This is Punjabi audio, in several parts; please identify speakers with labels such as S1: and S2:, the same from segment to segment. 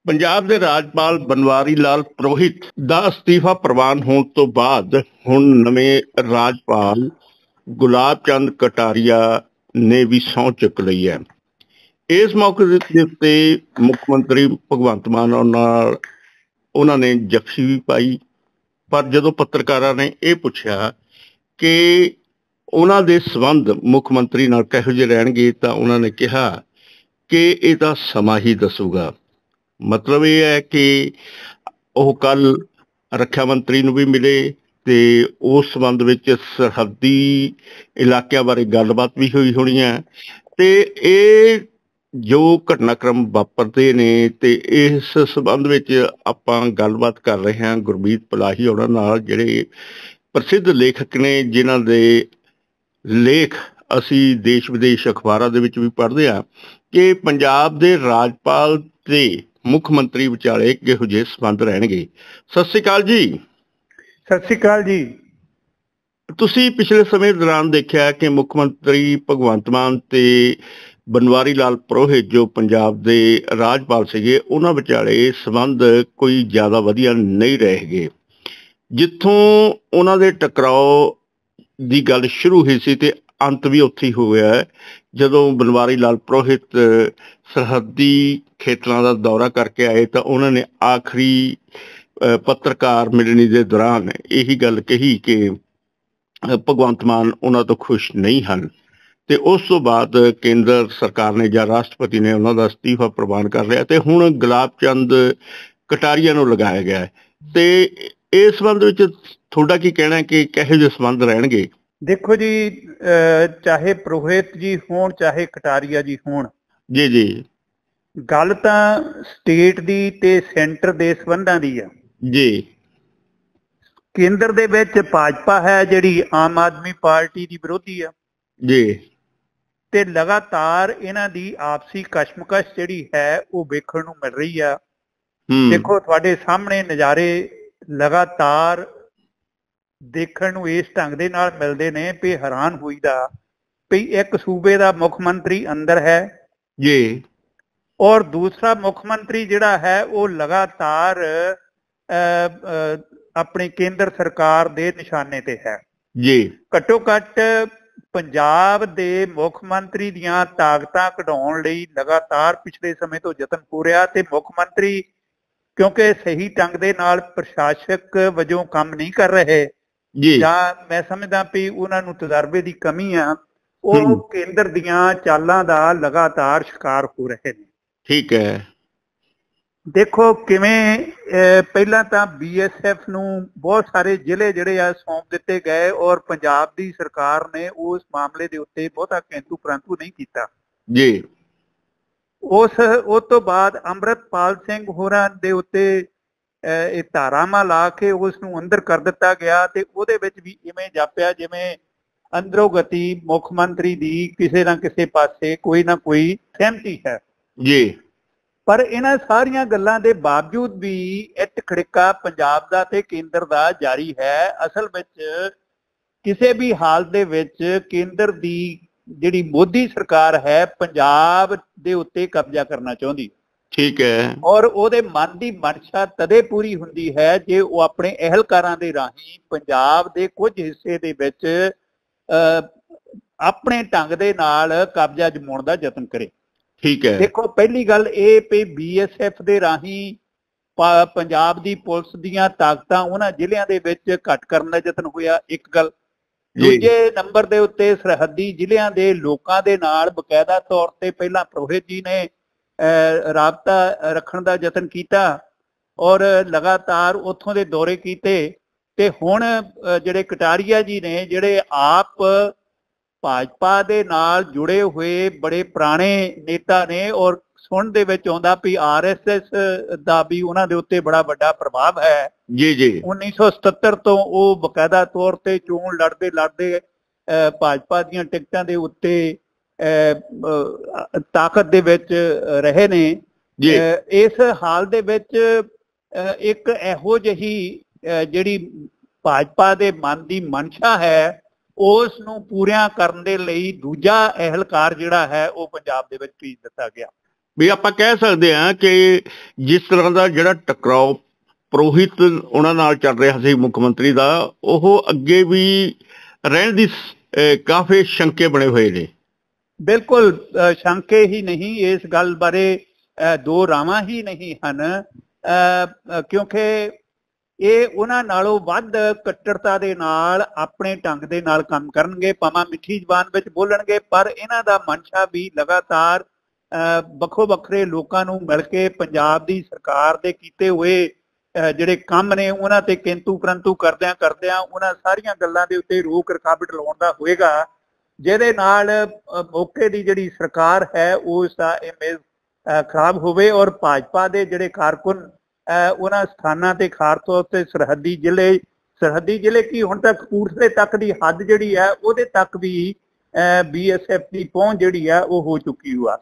S1: ਪੰਜਾਬ ਦੇ ਰਾਜਪਾਲ ਬਨਵਾਰੀ ਲਾਲ ਪੁਰੋਹਿਤ ਦਾ ਅਸਤੀਫਾ ਪ੍ਰਵਾਨ ਹੋਣ ਤੋਂ ਬਾਅਦ ਹੁਣ ਨਵੇਂ ਰਾਜਪਾਲ ਗੁਲਾਬ ਚੰਦ ਕਟਾਰੀਆ ਨੇ ਵੀ ਸਹੁੰ ਚੁੱਕ ਲਈ ਹੈ। ਇਸ ਮੌਕੇ ਦੇ ਉੱਤੇ ਮੁੱਖ ਮੰਤਰੀ ਭਗਵੰਤ ਮਾਨ ਨਾਲ ਉਹਨਾਂ ਨੇ ਜੱਫੀ ਵੀ ਪਾਈ। ਪਰ ਜਦੋਂ ਪੱਤਰਕਾਰਾਂ ਨੇ ਇਹ ਪੁੱਛਿਆ ਕਿ ਉਹਨਾਂ ਦੇ ਸੰਬੰਧ ਮੁੱਖ ਮੰਤਰੀ ਨਾਲ ਕਿਹੋ ਜਿਹੇ ਰਹਿਣਗੇ ਤਾਂ ਉਹਨਾਂ ਨੇ ਕਿਹਾ ਕਿ ਇਹ ਤਾਂ ਸਮਾਂ ਹੀ ਦੱਸੂਗਾ। ਮਤਲਬ ਇਹ ਹੈ ਕਿ ਉਹ ਕੱਲ ਰੱਖਿਆ ਮੰਤਰੀ ਨੂੰ ਵੀ ਮਿਲੇ ਤੇ ਉਸ ਸੰਬੰਧ ਵਿੱਚ ਸਰਹੱਦੀ ਇਲਾਕਿਆਂ ਬਾਰੇ ਗੱਲਬਾਤ ਵੀ ਹੋਈ ਹੋਣੀ ਹੈ। ਤੇ ਇਹ ਜੋ ਘਟਨਾਕ੍ਰਮ ਵਾਪਰਦੇ ਨੇ ਤੇ ਇਸ ਸੰਬੰਧ ਵਿੱਚ ਆਪਾਂ ਗੱਲਬਾਤ ਕਰ ਰਹੇ ਹਾਂ ਗੁਰਮੀਤ ਪਲਾਹੀ ਉਹਨਾਂ ਨਾਲ, ਜਿਹੜੇ ਪ੍ਰਸਿੱਧ ਲੇਖਕ ਨੇ ਜਿਨ੍ਹਾਂ ਦੇ ਲੇਖ ਅਸੀਂ ਦੇਸ਼ ਵਿਦੇਸ਼ ਅਖਬਾਰਾਂ ਦੇ ਵਿੱਚ ਵੀ ਪੜ੍ਹਦੇ ਹਾਂ ਕਿ ਪੰਜਾਬ ਦੇ ਰਾਜਪਾਲ ਤੇ ਮੁੱਖ ਮੰਤਰੀ ਵਿਚਾਲੇ ਕਿਹੋ ਜਿਹੇ ਸੰਬੰਧ ਰਹਿਣਗੇ। ਸਤਿ ਸ੍ਰੀ ਅਕਾਲ ਜੀ।
S2: ਸਤਿ ਸ੍ਰੀ ਅਕਾਲ ਜੀ।
S1: ਤੁਸੀਂ ਪਿਛਲੇ ਸਮੇਂ ਦੌਰਾਨ ਦੇਖਿਆ ਕਿ ਮੁੱਖ ਮੰਤਰੀ ਭਗਵੰਤ ਮਾਨ ਤੇ ਬਨਵਾਰੀ ਲਾਲ ਪੁਰੋਹਿਤ ਜੋ ਪੰਜਾਬ ਦੇ ਰਾਜਪਾਲ ਸੀਗੇ ਉਹਨਾਂ ਵਿਚਾਲੇ ਸੰਬੰਧ ਕੋਈ ਜ਼ਿਆਦਾ ਵਧੀਆ ਨਹੀਂ ਰਹੇਗੇ। ਜਿੱਥੋਂ ਉਹਨਾਂ ਦੇ ਟਕਰਾਓ ਦੀ ਗੱਲ ਸ਼ੁਰੂ ਹੋਈ ਸੀ ਤੇ ਅੰਤ ਵੀ ਉੱਥੇ ਹੀ ਹੋ ਗਿਆ ਹੈ। ਜਦੋਂ ਬਨਵਾਰੀ ਲਾਲ ਪੁਰੋਹਿਤ ਸਰਹੱਦੀ ਖੇਤਰਾਂ ਦਾ ਦੌਰਾ ਕਰਕੇ ਆਏ ਤਾਂ ਉਹਨਾਂ ਨੇ ਆਖਰੀ ਪੱਤਰਕਾਰ ਮਿਲਣੀ ਦੇ ਦੌਰਾਨ ਇਹੀ ਗੱਲ ਕਹੀ ਕਿ ਭਗਵੰਤ ਮਾਨ ਉਹਨਾਂ ਤੋਂ ਖੁਸ਼ ਨਹੀਂ ਹਨ ਤੇ ਉਸ ਤੋਂ ਬਾਅਦ ਕੇਂਦਰ ਸਰਕਾਰ ਨੇ ਜਾਂ ਰਾਸ਼ਟਰਪਤੀ ਨੇ ਉਹਨਾਂ ਦਾ ਅਸਤੀਫਾ ਪ੍ਰਵਾਨ ਕਰ ਲਿਆ ਤੇ ਹੁਣ ਗੁਲਾਬ ਚੰਦ ਕਟਾਰੀਆ ਨੂੰ ਲਗਾਇਆ ਗਿਆ ਹੈ। ਤੇ ਇਸ ਸੰਬੰਧ ਵਿੱਚ ਤੁਹਾਡਾ ਕੀ ਕਹਿਣਾ ਹੈ ਕਿ ਕਿਹੋ ਜਿਹੇ ਸੰਬੰਧ ਰਹਿਣਗੇ?
S2: ਦੇਖੋ ਜੀ, ਚਾਹੇ ਪੁਰੋਹਿਤ ਜੀ ਹੋਣ ਚਾਹੇ ਕਟਾਰੀਆ ਜੀ ਹੋਣ,
S1: ਜੀ ਜੀ,
S2: ਗੱਲ ਤਾਂ ਸਟੇਟ ਦੀ ਤੇ ਸੈਂਟਰ ਦੇ ਸੰਬੰਧਾਂ ਦੀ ਆ
S1: ਜੀ।
S2: ਕੇਂਦਰ ਦੇ ਵਿੱਚ ਭਾਜਪਾ ਹੈ ਜਿਹੜੀ ਆਮ ਆਦਮੀ ਪਾਰਟੀ ਦੀ ਵਿਰੋਧੀ ਆ
S1: ਜੀ,
S2: ਤੇ ਲਗਾਤਾਰ ਇਹਨਾਂ ਦੀ ਆਪਸੀ ਕਸ਼ਮਕਸ਼ ਜਿਹੜੀ ਹੈ ਉਹ ਵੇਖਣ ਨੂੰ ਮਿਲ ਰਹੀ ਆ। ਦੇਖੋ ਤੁਹਾਡੇ ਸਾਹਮਣੇ ਨਜ਼ਾਰੇ ਲਗਾਤਾਰ ਦੇਖਣ ਨੂੰ ਇਸ ਢੰਗ ਦੇ ਨਾਲ ਮਿਲਦੇ ਨੇ ਵੀ ਹੈਰਾਨ ਹੋਈਦਾ ਵੀ ਇੱਕ ਸੂਬੇ ਦਾ ਮੁੱਖ ਮੰਤਰੀ ਅੰਦਰ ਹੈ
S1: ਜੀ
S2: ਔਰ ਦੂਸਰਾ ਮੁੱਖ ਮੰਤਰੀ ਜਿਹੜਾ ਹੈ ਉਹ ਲਗਾਤਾਰ ਆਪਣੀ ਕੇਂਦਰ ਸਰਕਾਰ ਦੇ ਨਿਸ਼ਾਨੇ ਤੇ ਹੈ
S1: ਜੀ।
S2: ਘੱਟੋ ਘੱਟ ਪੰਜਾਬ ਦੇ ਮੁੱਖ ਮੰਤਰੀ ਦੀਆਂ ਤਾਕਤਾਂ ਕਢਾਉਣ ਲਈ ਲਗਾਤਾਰ ਪਿਛਲੇ ਸਮੇਂ ਤੋਂ ਯਤਨ ਹੋ ਰਿਹਾ ਤੇ ਮੁੱਖ ਮੰਤਰੀ ਕਿਉਂਕਿ ਸਹੀ ਢੰਗ ਦੇ ਨਾਲ ਪ੍ਰਸ਼ਾਸਕ ਵਜੋਂ ਕੰਮ ਨਹੀਂ ਕਰ ਰਹੇ ਜਾਂ ਮੈਂ ਸਮਝਦਾ ਵੀ ਉਹਨਾਂ ਨੂੰ ਤਜਰਬੇ ਦੀ ਕਮੀ ਆ, ਉਹ ਕੇਂਦਰ ਦੀਆਂ ਚਾਲਾਂ ਦਾ ਲਗਾਤਾਰ ਸ਼ਿਕਾਰ ਹੋ ਰਹੇ ਨੇ।
S1: ਠੀਕ ਹੈ।
S2: ਦੇਖੋ ਕਿਵੇਂ ਪਹਿਲਾਂ ਤਾਂ BSF ਨੂੰ ਬਹੁਤ ਸਾਰੇ ਜ਼ਿਲ੍ਹੇ ਜਿਹੜੇ ਆ ਸੌਂਪ ਦਿੱਤੇ ਗਏ ਔਰ ਪੰਜਾਬ ਦੀ ਸਰਕਾਰ ਨੇ ਉਸ ਮਾਮਲੇ ਦੇ ਉੱਤੇ ਬਹੁਤਾ ਕਿੰਤੂ ਪ੍ਰੰਤੂ ਨਹੀਂ ਕੀਤਾ
S1: ਜੀ।
S2: ਉਸ ਤੋਂ ਬਾਅਦ ਅੰਮ੍ਰਿਤਪਾਲ ਸਿੰਘ ਹੋਰਾਂ ਦੇ ਉੱਤੇ ਇਹ ਧਾਰਾਵਾਂ ਲਾ ਕੇ ਉਸ ਨੂੰ ਅੰਦਰ ਕਰ ਦਿੱਤਾ ਗਿਆ ਤੇ ਉਹਦੇ ਵਿੱਚ ਵੀ ਇਵੇਂ ਜਾਪਿਆ ਜਿਵੇਂ ਅੰਦਰੋਂ ਗਤੀ ਮੁੱਖ ਮੰਤਰੀ ਦੀ ਕਿਸੇ ਨਾ ਕਿਸੇ ਪਾਸੇ ਕੋਈ ਨਾ ਕੋਈ ਸਹਿਮਤੀ ਹੈ
S1: ਜੀ।
S2: ਪਰ ਇਹਨਾਂ ਸਾਰੀਆਂ ਗੱਲਾਂ ਦੇ ਬਾਵਜੂਦ ਵੀ ਇੱਟ ਖੜਕਾ ਪੰਜਾਬ ਦਾ ਤੇ ਕੇਂਦਰ ਦਾ ਜਾਰੀ ਹੈ। ਅਸਲ ਵਿੱਚ ਕਿਸੇ ਵੀ ਹਾਲਤ ਦੇ ਵਿੱਚ ਕੇਂਦਰ ਦੀ ਜਿਹੜੀ ਮੋਦੀ ਸਰਕਾਰ ਹੈ ਪੰਜਾਬ ਦੇ ਉੱਤੇ ਕਬਜ਼ਾ ਕਰਨਾ ਚਾਹੁੰਦੀ।
S1: ਠੀਕ ਹੈ।
S2: ਔਰ ਉਹਦੇ ਮਨ ਦੀ ਮਨਸ਼ਾ ਤਦੇ ਪੂਰੀ ਹੁੰਦੀ ਹੈ ਜੇ ਉਹ ਆਪਣੇ ਅਹਿਲਕਾਰਾਂ ਦੇ ਰਾਹੀਂ ਪੰਜਾਬ ਦੇ ਕੁਝ ਹਿੱਸੇ ਦੇ ਵਿੱਚ ਆਪਣੇ ਢੰਗ ਦੇ ਨਾਲ ਕਬਜ਼ਾ ਜਮਾਉਣ ਦਾ ਯਤਨ ਕਰੇ।
S1: ਠੀਕ ਹੈ।
S2: ਦੇਖੋ ਪਹਿਲੀ ਗੱਲ ਇਹ ਵੀ BSF ਦੇ ਰਾਹੀਂ ਪੰਜਾਬ ਦੀ ਪੁਲਿਸ ਦੀਆਂ ਤਾਕਤਾਂ ਉਹਨਾਂ ਜ਼ਿਲ੍ਹਿਆਂ ਦੇ ਵਿੱਚ ਘੱਟ ਕਰਨ ਦਾ ਯਤਨ ਹੋਇਆ, ਇੱਕ ਗੱਲ। ਦੂਜੇ ਨੰਬਰ ਦੇ ਉੱਤੇ ਸਰਹੱਦੀ ਜ਼ਿਲ੍ਹਿਆਂ ਦੇ ਲੋਕਾਂ ਦੇ ਨਾਲ ਬਕਾਇਦਾ ਤੌਰ ਤੇ ਪਹਿਲਾਂ ਪੁਰੋਹਿਤ ਜੀ ਨੇ ਰਾਬਤਾ ਰੱਖਣ ਦਾ ਯਤਨ ਕੀਤਾ ਔਰ ਲਗਾਤਾਰ ਉੱਥੋਂ ਦੇ ਦੌਰੇ ਕੀਤੇ ਤੇ ਹੁਣ ਜਿਹੜੇ ਕਟਾਰੀਆ ਜੀ ਨੇ ਜਿਹੜੇ ਆਪ ਭਾਜਪਾ ਦੇ ਨਾਲ ਜੁੜੇ ਹੋਏ ਬੜੇ ਪੁਰਾਣੇ ਨੇਤਾ ਨੇ ਔਰ ਸੁਣਨ ਦੇ ਵਿੱਚ ਆਉਂਦਾ ਵੀ RSS ਦਾ ਵੀ ਉਹਨਾਂ ਦੇ ਉੱਤੇ ਬੜਾ ਵੱਡਾ ਪ੍ਰਭਾਵ ਹੈ।
S1: ਜੀ ਜੀ।
S2: 1977 ਤੋਂ ਉਹ ਬਕਾਇਦਾ ਤੌਰ ਤੇ ਚੋਣ ਲੜਦੇ ਭਾਜਪਾ ਦੀਆਂ ਟਿਕਟਾਂ ਦੇ ਉੱਤੇ ਤਾਕਤ ਦੇ ਵਿੱਚ ਰਹੇ ਨੇ। ਇਸ ਹਾਲ ਦੇ ਵਿੱਚ ਇੱਕ ਇਹੋ ਜਿਹੀ ਜਿਹੜੀ ਭਾਜਪਾ ਦੇ ਮਨ ਦੀ ਮਨਸ਼ਾ ਹੈ ਉਸ ਨੂੰ ਪੂਰੀਆਂ ਕਰਨ ਦੇ ਲਈ ਦੂਜਾ ਅਹਿਲਕਾਰ ਜਿਹੜਾ ਹੈ ਉਹ ਪੰਜਾਬ ਦੇ ਵਿੱਚ ਭੇਜ ਦਿੱਤਾ ਗਿਆ।
S1: ਵੀ ਆਪਾਂ ਕਹਿ ਸਕਦੇ ਹਾਂ ਕਿ ਜਿਸ ਤਰ੍ਹਾਂ ਦਾ ਜਿਹੜਾ ਟਕਰਾਓ ਪੁਰੋਹਿਤ ਉਹਨਾਂ ਨਾਲ ਚੱਲ ਰਿਹਾ ਸੀ ਮੁੱਖ ਮੰਤਰੀ ਦਾ, ਉਹ ਅੱਗੇ ਵੀ ਰਹਿਣ ਦੀ ਕਾਫੀ ਸ਼ੰਕੇ ਬਣੇ ਹੋਏ ਨੇ।
S2: ਬਿਲਕੁਲ ਸ਼ੰਕੇ ਹੀ ਨਹੀਂ, ਇਸ ਗੱਲ ਬਾਰੇ ਦੋ ਰਾਵਾਂ ਹੀ ਨਹੀਂ ਹਨ, ਕਿਉਂਕਿ ਇਹ ਉਹਨਾਂ ਨਾਲੋਂ ਵੱਧ ਕੱਟੜਤਾ ਦੇ ਨਾਲ ਆਪਣੇ ਢੰਗ ਦੇ ਨਾਲ ਕੰਮ ਕਰਨਗੇ, ਭਾਵੇਂ ਮਿੱਠੀ ਜ਼ਬਾਨ ਵਿੱਚ ਬੋਲਣਗੇ, ਪਰ ਇਹਨਾਂ ਦਾ ਮਨਸ਼ਾ ਵੀ ਲਗਾਤਾਰ ਵੱਖੋ ਵੱਖਰੇ ਲੋਕਾਂ ਨੂੰ ਮਿਲ ਕੇ ਪੰਜਾਬ ਦੀ ਸਰਕਾਰ ਦੇ ਕੀਤੇ ਹੋਏ ਜਿਹੜੇ ਕੰਮ ਨੇ ਉਹਨਾਂ ਤੇ ਕਿੰਤੂ ਪਰੰਤੂ ਕਰਦਿਆਂ ਕਰਦਿਆਂ ਉਹਨਾਂ ਸਾਰੀਆਂ ਗੱਲਾਂ ਦੇ ਉੱਤੇ ਰੋਕ ਰਕਾਵਟ ਲਾਉਣ ਦਾ ਹੋਏਗਾ, ਜਿਹਦੇ ਨਾਲ ਮੌਕੇ ਦੀ ਜਿਹੜੀ ਸਰਕਾਰ ਹੈ ਉਸ ਦਾ ਇਮੇਜ ਖਰਾਬ ਹੋਵੇ ਔਰ ਭਾਜਪਾ ਦੇ ਜਿਹੜੇ ਕਾਰਕੁਨ ਉਹਨਾਂ ਸਥਾਨਾਂ ਤੇ ਖਾਸ ਤੌਰ ਤੇ ਸਰਹੱਦੀ ਜ਼ਿਲ੍ਹੇ ਕੀ ਹੁਣ ਤੱਕ ਕਪੂਰਥਲੇ ਤੱਕ ਦੀ ਹੱਦ ਜਿਹੜੀ ਹੈ ਉਹਦੇ ਤੱਕ ਵੀ BSF ਦੀ ਪਹੁੰਚ ਜਿਹੜੀ ਹੈ ਉਹ ਹੋ ਚੁੱਕੀ ਹੋਆ।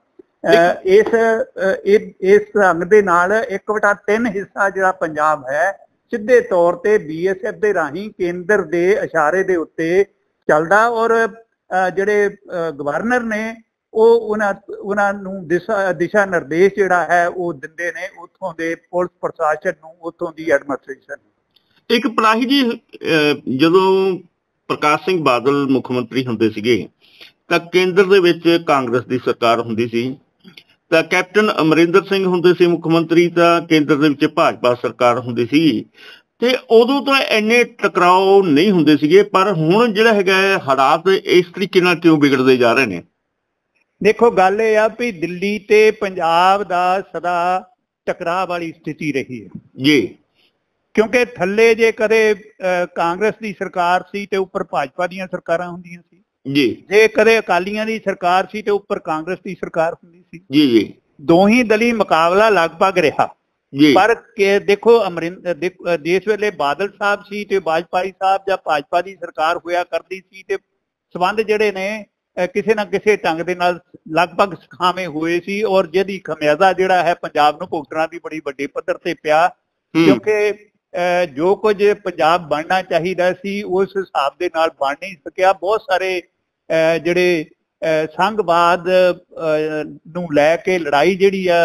S2: ਇਸ ਢੰਗ ਦੇ ਨਾਲ 1/3 ਹਿੱਸਾ ਜਿਹੜਾ ਪੰਜਾਬ ਹੈ ਸਿੱਧੇ ਤੌਰ ਤੇ BSF ਦੇ ਰਾਹੀਂ ਕੇਂਦਰ ਦੇ ਇਸ਼ਾਰੇ ਦੇ ਉੱਤੇ ਚੱਲਦਾ, ਔਰ ਜਿਹੜੇ ਗਵਰਨਰ ਨੇ ਉਹ ਉਹਨਾਂ ਨੂੰ ਦਿਸ਼ਾ ਨਿਰਦੇਸ਼ ਜਿਹੜਾ ਹੈ ਉਹ ਦਿੰਦੇ ਨੇ ਉੱਥੋਂ ਦੇ ਪੁਲਿਸ ਪ੍ਰਸ਼ਾਸਨ ਨੂੰ, ਉੱਥੋਂ ਦੀ ਐਡਮਿਨਿਸਟ੍ਰੇਸ਼ਨ ਨੂੰ।
S1: ਇੱਕ ਪਲਾਹੀ ਜੀ, ਜਦੋਂ ਪ੍ਰਕਾਸ਼ ਸਿੰਘ ਬਾਦਲ ਮੁੱਖ ਮੰਤਰੀ ਹੁੰਦੇ ਸੀਗੇ ਤਾਂ ਕੇਂਦਰ ਦੇ ਵਿੱਚ ਕਾਂਗਰਸ ਦੀ ਸਰਕਾਰ ਹੁੰਦੀ ਸੀ, ਤਾਂ ਕੈਪਟਨ ਅਮਰਿੰਦਰ ਸਿੰਘ ਹੁੰਦੇ ਸੀ ਮੁੱਖ ਮੰਤਰੀ, ਤਾਂ ਕੇਂਦਰ ਦੇ ਵਿੱਚ ਭਾਜਪਾ ਸਰਕਾਰ ਹੁੰਦੀ ਸੀ, ਤੇ ਉਦੋਂ ਤਾਂ ਇੰਨੇ ਟਕਰਾਓ ਨਹੀਂ ਹੁੰਦੇ ਸੀਗੇ। ਪਰ ਹੁਣ ਜਿਹੜਾ ਹੈਗਾ ਹਾਲਾਤ ਇਸ ਤਰੀਕੇ ਨਾਲ ਕਿਉਂ ਵਿਗੜਦੇ ਜਾ ਰਹੇ ਨੇ?
S2: ਦੇਖੋ, ਗੱਲ ਇਹ ਆ ਵੀ ਦਿੱਲੀ ਤੇ ਪੰਜਾਬ ਦਾ ਸਦਾ ਟਕਰਾਅ ਵਾਲੀ ਸਥਿਤੀ ਰਹੀ ਹੈ
S1: ਜੀ,
S2: ਕਿਉਂਕਿ ਥੱਲੇ ਜੇ ਕਦੇ ਕਾਂਗਰਸ ਦੀ ਸਰਕਾਰ ਸੀ ਤੇ ਉੱਪਰ ਭਾਜਪਾ ਦੀਆਂ ਸਰਕਾਰਾਂ ਹੁੰਦੀਆਂ ਸੀ
S1: ਜੀ, ਜੇ
S2: ਕਦੇ ਅਕਾਲੀਆਂ ਦੀ ਸਰਕਾਰ ਸੀ ਤੇ ਉੱਪਰ ਕਾਂਗਰਸ ਦੀ ਸਰਕਾਰ ਹੁੰਦੀ ਸੀ
S1: ਜੀ ਜੀ,
S2: ਦੋਹੀ ਦਲੀ ਮੁਕਾਬਲਾ ਲਗਭਗ ਰਿਹਾ ਜੀ। ਪਰ ਦੇਖੋ ਦੇਸ਼ ਵੇਲੇ ਬਾਦਲ ਸਾਹਿਬ ਸੀ ਤੇ ਵਾਜਪਾਈ ਸਾਹਿਬ ਜਾਂ ਭਾਜਪਾ ਦੀ ਸਰਕਾਰ ਹੋਇਆ ਕਰਦੀ ਸੀ ਤੇ ਸਬੰਧ ਜਿਹੜੇ ਨੇ ਕਿਸੇ ਨਾ ਕਿਸੇ ਢੰਗ ਦੇ ਨਾਲ ਲਗਭਗ ਸਖਾਵੇਂ ਹੋਏ ਸੀ, ਔਰ ਜਿਹਦੀ ਖਮਿਆਜ਼ਾ ਜਿਹੜਾ ਹੈ ਪੰਜਾਬ ਨੂੰ ਭੁਗਤਣਾ ਵੀ ਬੜੀ ਵੱਡੇ ਪੱਧਰ ਤੇ ਪਿਆ, ਕਿਉਂਕਿ ਜੋ ਕੁਝ ਪੰਜਾਬ ਬਣਨਾ ਚਾਹੀਦਾ ਸੀ ਉਸ ਹਿਸਾਬ ਦੇ ਨਾਲ ਬਣ ਨਹੀਂ ਸਕਿਆ। ਬਹੁਤ ਸਾਰੇ ਜਿਹੜੇ ਸੰਘਵਾਦ ਨੂੰ ਲੈ ਕੇ ਲੜਾਈ ਜਿਹੜੀ ਆ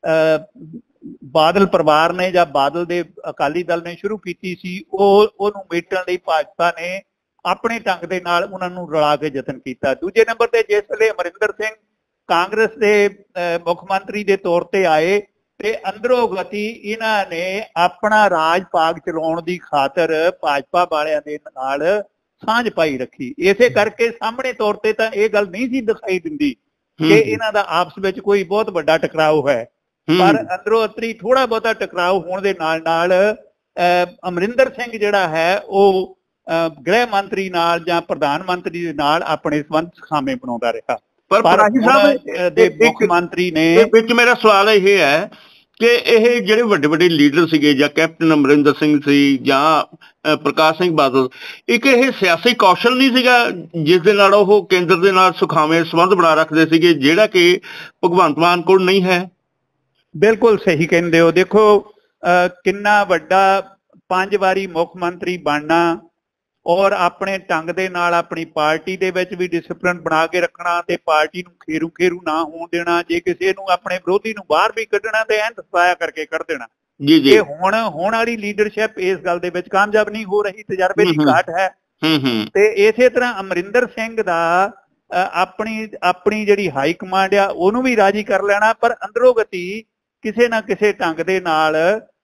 S2: ਬਾਦਲ ਪਰਿਵਾਰ ਨੇ ਜਾਂ ਬਾਦਲ ਦੇ ਅਕਾਲੀ ਦਲ ਨੇ ਸ਼ੁਰੂ ਕੀਤੀ ਸੀ, ਉਹਨੂੰ ਮੇਟਣ ਲਈ ਭਾਜਪਾ ਨੇ ਆਪਣੇ ਢੰਗ ਦੇ ਨਾਲ ਉਹਨਾਂ ਨੂੰ ਰਲਾ ਕੇ ਯਤਨ ਕੀਤਾ। ਦੂਜੇ ਨੰਬਰ ਤੇ ਜਿਸ ਵੇਲੇ ਅਮਰਿੰਦਰ ਸਿੰਘ ਕਾਂਗਰਸ ਦੇ ਮੁੱਖ ਮੰਤਰੀ ਦੇ ਤੌਰ ਤੇ ਆਏ ਤੇ ਅੰਦਰੋਂ ਗਤੀ ਇਹਨਾਂ ਨੇ ਆਪਣਾ ਰਾਜ ਭਾਗ ਚਲਾਉਣ ਦੀ ਖਾਤਰ ਭਾਜਪਾ ਵਾਲਿਆਂ ਦੇ ਨਾਲ ਸਾਂਝ ਪਾਈ ਰੱਖੀ। ਇਸੇ ਕਰਕੇ ਸਾਹਮਣੇ ਤੌਰ ਤੇ ਤਾਂ ਇਹ ਗੱਲ ਨਹੀਂ ਸੀ ਦਿਖਾਈ ਦਿੰਦੀ ਕਿ ਇਹਨਾਂ ਦਾ ਆਪਸ ਵਿੱਚ ਕੋਈ ਬਹੁਤ ਵੱਡਾ ਟਕਰਾਓ ਹੈ, ਪਰ ਅੰਦਰੋਂ ਅੰਦਰੀ ਥੋੜਾ ਬਹੁਤਾ ਟਕਰਾਓ ਹੋਣ ਦੇ ਨਾਲ ਨਾਲ ਅਮਰਿੰਦਰ ਸਿੰਘ ਜਿਹੜਾ ਹੈ ਉਹ ਗ੍ਰਹਿ ਮੰਤਰੀ ਨਾਲ ਜਾਂ ਪ੍ਰਧਾਨ ਮੰਤਰੀ ਦੇ ਨਾਲ ਆਪਣੇ ਸੰਬੰਧ ਖਾਮੇ ਬਣਾਉਂਦਾ ਰਿਹਾ।
S1: ਪਰ
S2: ਦੇ ਮੁੱਖ ਮੰਤਰੀ ਨੇ
S1: ਵਿੱਚ ਮੇਰਾ ਸਵਾਲ ਇਹ ਹੈ ਕਿ ਇਹ ਜਿਹੜੇ ਵੱਡੇ ਵੱਡੇ ਲੀਡਰ ਸੀਗੇ ਜਾਂ ਕੈਪਟਨ ਅਮਰਿੰਦਰ ਸਿੰਘ ਸੀ ਜਾਂ ਪ੍ਰਕਾਸ਼ ਸਿੰਘ ਬਾਦਲ, ਇੱਕ ਇਹ ਸਿਆਸੀ ਕੌਸ਼ਲ ਨਹੀਂ ਸੀਗਾ ਜਿਸ ਦੇ ਨਾਲ ਉਹ ਕੇਂਦਰ ਦੇ ਨਾਲ ਸੁਖਾਵੇਂ ਸੰਬੰਧ ਬਣਾ ਰੱਖਦੇ ਸੀਗੇ, ਜਿਹੜਾ ਕਿ ਭਗਵੰਤ ਮਾਨ ਕੋਲ ਨਹੀਂ ਹੈ?
S2: ਬਿਲਕੁਲ ਸਹੀ ਕਹਿੰਦੇ ਹੋ। ਦੇਖੋ ਕਿੰਨਾ ਵੱਡਾ 5 ਵਾਰੀ ਮੁੱਖ ਮੰਤਰੀ ਬਣਨਾ ਔਰ ਆਪਣੇ ਢੰਗ ਦੇ ਨਾਲ ਆਪਣੀ ਪਾਰਟੀ ਦੇ ਵਿੱਚ ਵੀ ਡਿਸਪਲਿਨ ਬਣਾ ਕੇ ਰੱਖਣਾ ਤੇ ਪਾਰਟੀ ਨੂੰ ਖੇਰੂ ਨਾ ਹੋਣ ਦੇਣਾ, ਜੇ ਕਿਸੇ ਨੂੰ ਆਪਣੇ ਵਿਰੋਧੀ ਨੂੰ ਬਾਹਰ ਵੀ ਕੱਢਣਾ ਤੇ ਐਨ ਸਫਾਇਆ ਕਰਕੇ ਕੱਢ ਦੇਣਾ। ਇਹ ਹੁਣ ਵਾਲੀ ਲੀਡਰਸ਼ਿਪ ਇਸ ਗੱਲ ਦੇ ਵਿੱਚ ਕਾਮਯਾਬ ਨਹੀਂ ਹੋ ਰਹੀ, ਤਜਰਬੇ ਦੀ ਘਾਟ ਹੈ। ਤੇ ਇਸੇ ਤਰ੍ਹਾਂ ਅਮਰਿੰਦਰ ਸਿੰਘ ਦਾ ਆਪਣੀ ਜਿਹੜੀ ਹਾਈ ਕਮਾਂਡ ਆ ਉਹਨੂੰ ਵੀ ਰਾਜੀ ਕਰ ਲੈਣਾ, ਪਰ ਅੰਦਰੋਂ ਗਤੀ ਕਿਸੇ ਨਾ ਕਿਸੇ ਢੰਗ ਦੇ ਨਾਲ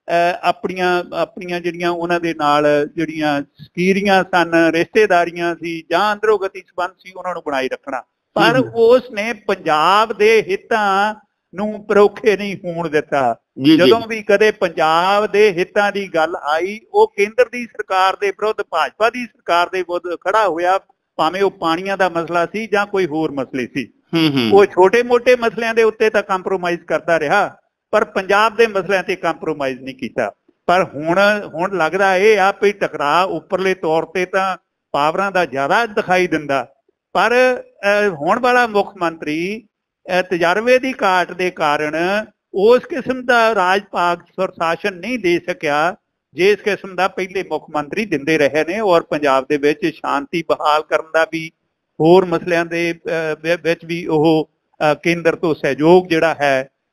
S2: ਆਪਣੀਆਂ ਜਿਹੜੀਆਂ ਉਹਨਾਂ ਦੇ ਨਾਲ ਜਿਹੜੀਆਂ ਸਕੀਰੀਆਂ ਸਨ, ਰਿਸ਼ਤੇਦਾਰੀਆਂ ਸੀ ਜਾਂ ਅੰਦਰੋਂ ਗਤੀ ਸੰਬੰਧ ਸੀ, ਉਹਨਾਂ ਨੂੰ ਬਣਾਈ ਰੱਖਣਾ। ਪਰ ਉਸ ਨੇ ਪੰਜਾਬ ਦੇ ਹਿੱਤਾਂ ਨੂੰ ਪਰੋਖੇ ਨਹੀਂ ਹੋਣ ਦਿੱਤਾ। ਜਦੋਂ ਵੀ ਕਦੇ ਪੰਜਾਬ ਦੇ ਹਿੱਤਾਂ ਦੀ ਗੱਲ ਆਈ, ਉਹ ਕੇਂਦਰ ਦੀ ਸਰਕਾਰ ਦੇ ਵਿਰੁੱਧ, ਭਾਜਪਾ ਦੀ ਸਰਕਾਰ ਦੇ ਵਿਰੁੱਧ ਖੜਾ ਹੋਇਆ, ਭਾਵੇਂ ਉਹ ਪਾਣੀਆਂ ਦਾ ਮਸਲਾ ਸੀ ਜਾਂ ਕੋਈ ਹੋਰ ਮਸਲੇ ਸੀ। ਉਹ ਛੋਟੇ ਮੋਟੇ ਮਸਲਿਆਂ ਦੇ ਉੱਤੇ ਤਾਂ ਕੰਪਰੋਮਾਈਜ਼ ਕਰਦਾ ਰਿਹਾ, ਪਰ ਪੰਜਾਬ ਦੇ ਮਸਲਿਆਂ ਤੇ ਕੰਪਰੋਮਾਈਜ਼ ਨਹੀਂ ਕੀਤਾ। ਪਰ ਹੁਣ ਲੱਗਦਾ ਇਹ ਆ ਵੀ ਟਕਰਾਅ ਉੱਪਰਲੇ ਤੌਰ ਤੇ ਤਾਂ ਪਾਵਰਾਂ ਦਾ ਜ਼ਿਆਦਾ ਦਿਖਾਈ ਦਿੰਦਾ, ਪਰ ਹੁਣ ਵਾਲਾ ਮੁੱਖ ਮੰਤਰੀ ਤਜਰਬੇ ਦੀ ਘਾਟ ਦੇ ਕਾਰਨ ਉਸ ਕਿਸਮ ਦਾ ਰਾਜ ਭਾਗ ਪ੍ਰਸ਼ਾਸਨ ਨਹੀਂ ਦੇ ਸਕਿਆ ਜਿਸ ਕਿਸਮ ਦਾ ਪਹਿਲੇ ਮੁੱਖ ਮੰਤਰੀ ਦਿੰਦੇ ਰਹੇ ਨੇ, ਔਰ ਪੰਜਾਬ ਦੇ ਵਿੱਚ ਸ਼ਾਂਤੀ ਬਹਾਲ ਕਰਨ ਦਾ ਵੀ, ਹੋਰ ਮਸਲਿਆਂ ਦੇ ਵਿੱਚ ਵੀ ਉਹ ਕੇਂਦਰ ਤੋਂ ਸਹਿਯੋਗ ਜਿਹੜਾ ਹੈ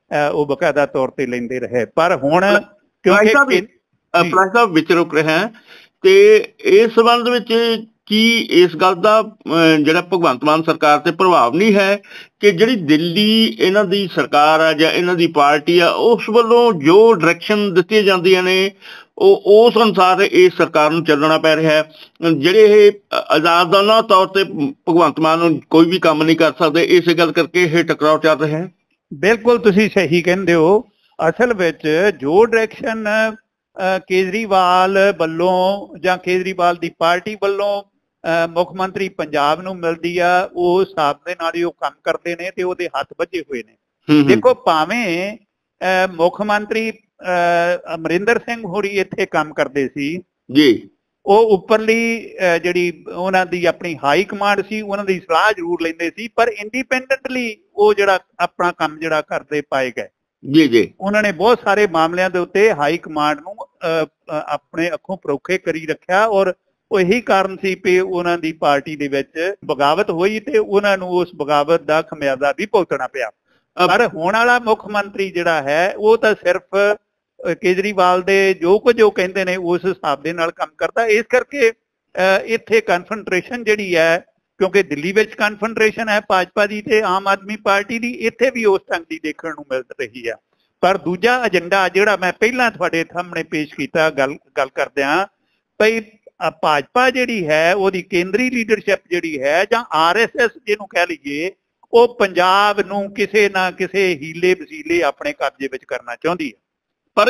S2: ਉਹ ਬਕਾਇਦਾ ਤੌਰ ਤੇ ਲੈਂਦੇ ਰਹੇ। ਪਰ ਹੁਣ
S1: ਕਿਉਂਕਿ ਪਲਾਸ ਸਾਹਿਬ ਵਿੱਚ ਰੁਕ ਰਿਹਾ ਤੇ ਇਸ ਸੰਬੰਧ ਵਿੱਚ ਕੀ ਇਸ ਗੱਲ ਦਾ ਜਿਹੜਾ ਭਗਵੰਤ ਮਾਨ ਸਰਕਾਰ ਤੇ ਪ੍ਰਭਾਵ ਨਹੀਂ ਹੈ ਕਿ ਜਿਹੜੀ ਦਿੱਲੀ ਇਹਨਾਂ ਦੀ ਸਰਕਾਰ ਆ ਜਾਂ ਇਹਨਾਂ ਦੀ ਪਾਰਟੀ ਆ ਉਸ ਵੱਲੋਂ ਜੋ ਡਾਇਰੈਕਸ਼ਨ ਦਿੱਤੀਆਂ ਜਾਂਦੀਆਂ ਨੇ ਉਹ ਉਸ ਅਨੁਸਾਰ ਇਸ ਸਰਕਾਰ ਨੂੰ ਚੱਲਣਾ ਪੈ ਰਿਹਾ ਹੈ। ਜਿਹੜੇ ਇਹ ਆਜ਼ਾਦਾਨਾ ਤੌਰ ਤੇ ਭਗਵੰਤ ਮਾਨ ਨੂੰ ਕੋਈ ਵੀ ਕੰਮ ਨਹੀਂ ਕਰ ਸਕਦੇ, ਇਸੇ ਗੱਲ ਕਰਕੇ ਇਹ ਟਕਰਾਅ ਚੱਲ ਰਿਹਾ ਹੈ।
S2: ਬਿਲਕੁਲ ਤੁਸੀਂ ਸਹੀ ਕਹਿੰਦੇ ਹੋ। ਅਸਲ ਵਿੱਚ ਜੋ ਡਾਇਰੈਕਸ਼ਨ ਕੇਜਰੀਵਾਲ ਵੱਲੋਂ ਜਾਂ ਕੇਜਰੀਵਾਲ ਦੀ ਪਾਰਟੀ ਵੱਲੋਂ ਮੁੱਖ ਮੰਤਰੀ ਪੰਜਾਬ ਨੂੰ ਮਿਲਦੀ ਆ, ਉਹ ਹਿਸਾਬ ਦੇ ਨਾਲ ਹੀ ਉਹ ਕੰਮ ਕਰਦੇ ਨੇ ਤੇ ਉਹਦੇ ਹੱਥ ਵੱਜੇ ਹੋਏ ਨੇ। ਦੇਖੋ ਭਾਵੇਂ ਮੁੱਖ ਮੰਤਰੀ ਅਮਰਿੰਦਰ ਸਿੰਘ ਹੋਰੀ ਇੱਥੇ ਕੰਮ ਕਰਦੇ ਸੀ
S1: ਜੀ,
S2: ਉਹ ਉੱਪਰਲੀ ਜਿਹੜੀ ਉਹਨਾਂ ਦੀ ਆਪਣੀ ਹਾਈ ਕਮਾਂਡ ਸੀ ਉਹਨਾਂ ਦੀ ਸਲਾਹ ਜ਼ਰੂਰ ਲੈਂਦੇ ਸੀ, ਪਰ ਇੰਡੀਪੈਂਡੈਂਟਲੀ ਉਹ ਜਿਹੜਾ ਆਪਣਾ ਕੰਮ ਜਿਹੜਾ ਕਰਦੇ ਪਾਏ ਗਏ।
S1: ਜੀ ਜੀ,
S2: ਉਹਨਾਂ ਨੇ ਬਹੁਤ ਸਾਰੇ ਮਾਮਲਿਆਂ ਦੇ ਉੱਤੇ ਹਾਈ ਕਮਾਂਡ ਨੂੰ ਆਪਣੇ ਅੱਖੋਂ ਪਰੋਖੇ ਕਰੀ ਰੱਖਿਆ, ਔਰ ਉਹ ਇਹੀ ਕਾਰਨ ਸੀ ਕਿ ਉਹਨਾਂ ਦੀ ਪਾਰਟੀ ਦੇ ਵਿੱਚ ਬਗਾਵਤ ਹੋਈ ਤੇ ਉਹਨਾਂ ਨੂੰ ਉਸ ਬਗਾਵਤ ਦਾ ਖਮਿਆਜ਼ਾ ਵੀ ਭੁਗਤਣਾ ਪਿਆ। ਪਰ ਹੁਣ ਵਾਲਾ ਮੁੱਖ ਮੰਤਰੀ ਜਿਹੜਾ ਹੈ ਉਹ ਤਾਂ ਸਿਰਫ ਕੇਜਰੀਵਾਲ ਦੇ ਜੋ ਕੁਝ ਉਹ ਕਹਿੰਦੇ ਨੇ ਉਸ ਹਿਸਾਬ ਦੇ ਨਾਲ ਕੰਮ ਕਰਦਾ। ਇਸ ਕਰਕੇ ਇੱਥੇ ਕਨਸੈਂਟਰੇਸ਼ਨ ਜਿਹੜੀ ਹੈ, ਕਿਉਂਕਿ ਦਿੱਲੀ ਵਿੱਚ ਕਨਸੈਂਟਰੇਸ਼ਨ ਹੈ ਭਾਜਪਾ ਦੀ ਤੇ ਆਮ ਆਦਮੀ ਪਾਰਟੀ ਦੀ, ਇੱਥੇ ਵੀ ਉਸ ਢੰਗ ਦੀ ਦੇਖਣ ਨੂੰ ਮਿਲ ਰਹੀ ਹੈ। ਪਰ ਦੂਜਾ ਏਜੰਡਾ ਜਿਹੜਾ ਮੈਂ ਪਹਿਲਾਂ ਤੁਹਾਡੇ ਸਾਹਮਣੇ ਪੇਸ਼ ਕੀਤਾ ਗੱਲ ਕਰਦਿਆਂ, ਭਈ ਭਾਜਪਾ ਜਿਹੜੀ ਹੈ ਉਹਦੀ ਕੇਂਦਰੀ ਲੀਡਰਸ਼ਿਪ ਜਿਹੜੀ ਹੈ ਜਾਂ RSS ਜਿਹਨੂੰ ਕਹਿ ਲਈਏ, ਉਹ ਪੰਜਾਬ ਨੂੰ ਕਿਸੇ ਨਾ ਕਿਸੇ ਹੀਲੇ ਵਸੀਲੇ ਆਪਣੇ ਕਬਜ਼ੇ ਵਿੱਚ ਕਰਨਾ ਚਾਹੁੰਦੀ ਹੈ।
S1: ਪਰ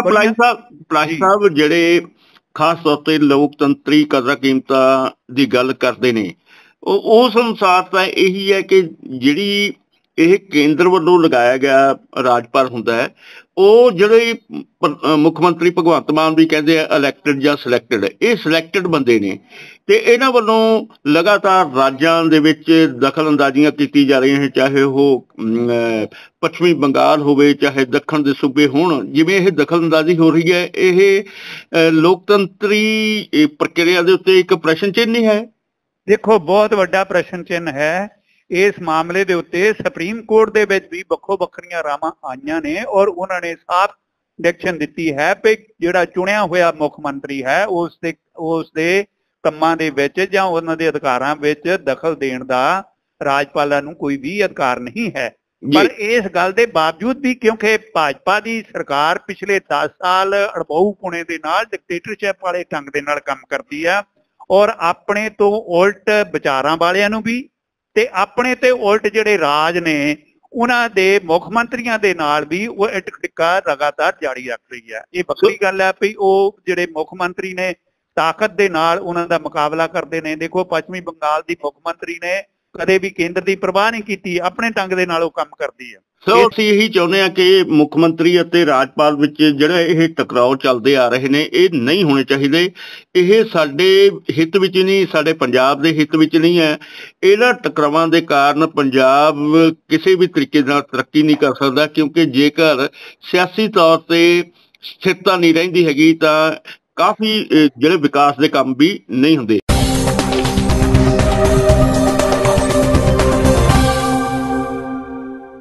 S1: ਪਲਾਹੀ ਸਾਹਿਬ ਜਿਹੜੇ ਖਾਸ ਤੌਰ ਤੇ ਲੋਕਤੰਤਰੀ ਕਦਰਾਂ ਕੀਮਤਾਂ ਦੀ ਗੱਲ ਕਰਦੇ ਨੇ, ਉਹ ਉਸ ਅਨੁਸਾਰ ਤਾਂ ਇਹੀ ਹੈ ਕਿ ਜਿਹੜੀ ਇਹ ਕੇਂਦਰ ਵੱਲੋਂ ਲਗਾਇਆ ਗਿਆ ਰਾਜਪਾਲ ਹੁੰਦਾ ਹੈ, ਉਹ ਜਿਹੜੇ ਮੁੱਖ ਮੰਤਰੀ ਭਗਵੰਤ ਮਾਨ ਵੀ ਕਹਿੰਦੇ ਆ ਇਲੈਕਟਡ ਜਾਂ ਸਿਲੈਕਟਡ, ਇਹ ਸਿਲੈਕਟਡ ਬੰਦੇ ਨੇ ਤੇ ਇਹਨਾਂ ਵੱਲੋਂ ਲਗਾਤਾਰ ਰਾਜਾਂ ਦੇ ਵਿੱਚ ਦਖਲ ਅੰਦਾਜ਼ੀਆਂ ਕੀਤੀ ਜਾ ਰਹੀਆਂ ਨੇ, ਚਾਹੇ ਉਹ ਪੱਛਮੀ ਬੰਗਾਲ ਹੋਵੇ ਚਾਹੇ ਦੱਖਣ ਦੇ ਸੂਬੇ ਹੋਣ। ਜਿਵੇਂ ਇਹ ਦਖਲ ਅੰਦਾਜ਼ੀ ਹੋ ਰਹੀ ਹੈ, ਇਹ ਲੋਕਤੰਤਰੀ ਪ੍ਰਕਿਰਿਆ ਦੇ ਉੱਤੇ ਇੱਕ ਪ੍ਰਸ਼ਨ ਚਿੰਨ੍ਹ ਨਹੀਂ ਹੈ?
S2: ਦੇਖੋ ਬਹੁਤ ਵੱਡਾ ਪ੍ਰਸ਼ਨ ਚਿੰਨ੍ਹ ਹੈ ਇਸ ਮਾਮਲੇ ਦੇ ਉੱਤੇ। ਸੁਪਰੀਮ ਕੋਰਟ ਦੇ ਵਿੱਚ ਵੀ ਵੱਖੋ ਵੱਖਰੀਆਂ ਰਾਵਾਂ ਆਈਆਂ ਨੇ ਔਰ ਉਹਨਾਂ ਨੇ ਸਾਫ਼ ਡਾਇਰੈਕਸ਼ਨ ਦਿੱਤੀ ਹੈ ਕਿ ਜਿਹੜਾ ਚੁਣਿਆ ਹੋਇਆ ਮੁੱਖ ਮੰਤਰੀ ਹੈ ਉਸ ਦੇ ਕੰਮਾਂ ਦੇ ਵਿੱਚ ਜਾਂ ਉਹਨਾਂ ਦੇ ਅਧਿਕਾਰਾਂ ਵਿੱਚ ਦਖਲ ਦੇਣ ਦਾ ਰਾਜਪਾਲਾਂ ਨੂੰ ਕੋਈ ਵੀ ਅਧਿਕਾਰ ਨਹੀਂ ਹੈ। ਪਰ ਇਸ ਗੱਲ ਦੇ ਬਾਵਜੂਦ ਵੀ ਕਿਉਂਕਿ ਭਾਜਪਾ ਦੀ ਸਰਕਾਰ ਪਿਛਲੇ 10 ਸਾਲ ਅੜਬਾਊਪੁਣੇ ਦੇ ਨਾਲ ਡਿਕਟੇਟਰਸ਼ਿਪ ਵਾਲੇ ਢੰਗ ਦੇ ਨਾਲ ਕੰਮ ਕਰਦੀ ਆ ਔਰ ਆਪਣੇ ਤੋਂ ਉਲਟ ਵਿਚਾਰਾਂ ਵਾਲਿਆਂ ਨੂੰ ਵੀ ਤੇ ਆਪਣੇ ਤੇ ਉਲਟ ਜਿਹੜੇ ਰਾਜ ਨੇ ਉਹਨਾਂ ਦੇ ਮੁੱਖ ਮੰਤਰੀਆਂ ਦੇ ਨਾਲ ਵੀ ਉਹ ਟਿੱਕਾ ਲਗਾਤਾਰ ਜਾਰੀ ਰੱਖ ਰਹੀ ਹੈ। ਇਹ ਵੱਖਰੀ ਗੱਲ ਹੈ ਵੀ ਉਹ ਜਿਹੜੇ ਮੁੱਖ ਮੰਤਰੀ ਨੇ ਤਾਕਤ ਦੇ ਨਾਲ ਉਹਨਾਂ ਦਾ ਮੁਕਾਬਲਾ ਕਰਦੇ ਨੇ। ਦੇਖੋ ਪੱਛਮੀ ਬੰਗਾਲ ਦੀ ਮੁੱਖ ਮੰਤਰੀ ਨੇ ਕਦੇ ਵੀ ਕੇਂਦਰ ਦੀ ਪਰਵਾਹ ਨਹੀਂ ਕੀਤੀ, ਆਪਣੇ ਢੰਗ ਦੇ ਨਾਲ ਉਹ ਕੰਮ ਕਰਦੀ ਹੈ।
S1: ਸੋ ਅਸੀਂ ਇਹੀ ਚਾਹੁੰਦੇ ਹਾਂ ਕਿ ਮੁੱਖ ਮੰਤਰੀ ਅਤੇ ਰਾਜਪਾਲ ਵਿੱਚ ਜਿਹੜਾ ਇਹ ਟਕਰਾਓ ਚੱਲਦੇ ਆ ਰਹੇ ਨੇ ਇਹ ਨਹੀਂ ਹੋਣੇ ਚਾਹੀਦੇ। ਇਹ ਸਾਡੇ ਹਿੱਤ ਵਿੱਚ ਨਹੀਂ, ਸਾਡੇ ਪੰਜਾਬ ਦੇ ਹਿੱਤ ਵਿੱਚ ਨਹੀਂ ਹੈ। ਇਹਨਾਂ ਟਕਰਾਵਾਂ ਦੇ ਕਾਰਨ ਪੰਜਾਬ ਕਿਸੇ ਵੀ ਤਰੀਕੇ ਨਾਲ ਤਰੱਕੀ ਨਹੀਂ ਕਰ ਸਕਦਾ, ਕਿਉਂਕਿ ਜੇਕਰ ਸਿਆਸੀ ਤੌਰ ਤੇ ਸਥਿਰਤਾ ਨਹੀਂ ਰਹਿੰਦੀ ਹੈਗੀ ਤਾਂ ਕਾਫੀ ਜਿਹੜੇ ਵਿਕਾਸ ਦੇ ਕੰਮ ਵੀ ਨਹੀਂ ਹੁੰਦੇ।